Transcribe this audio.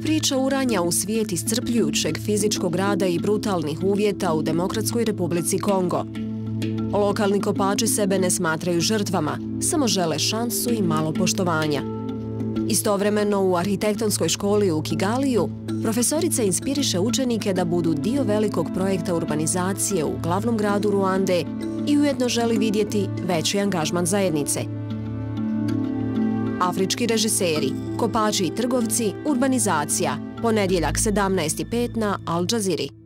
priča uranja u svijet iscrpljujućeg fizičkog rada i brutalnih uvjeta u Demokratskoj Republici Kongo. Lokalni kopači sebe ne smatraju žrtvama, samo žele šansu i malo poštovanja. Istovremeno u arhitektonskoj školi u Kigaliju profesorica inspiriše učenike da budu dio velikog projekta urbanizacije u glavnom gradu Ruande i ujedno želi vidjeti veći angažman zajednice. Afrički režiseri, kopači i trgovci, urbanizacija, ponedjeljak 17:05 na Al Jazeera.